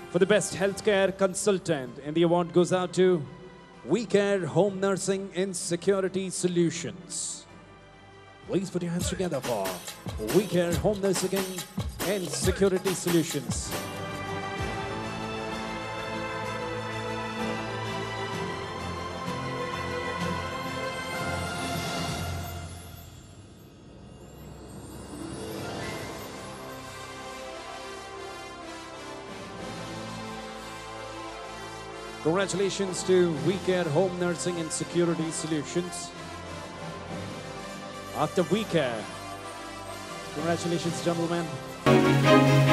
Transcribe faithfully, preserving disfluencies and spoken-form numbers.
For the best healthcare consultant, and the award goes out to WeCare Home Nursing and Security Solutions. Please put your hands together for WeCare Home Nursing and Security Solutions. Congratulations to WeCare Home Nursing and Security Solutions. After WeCare, congratulations, gentlemen.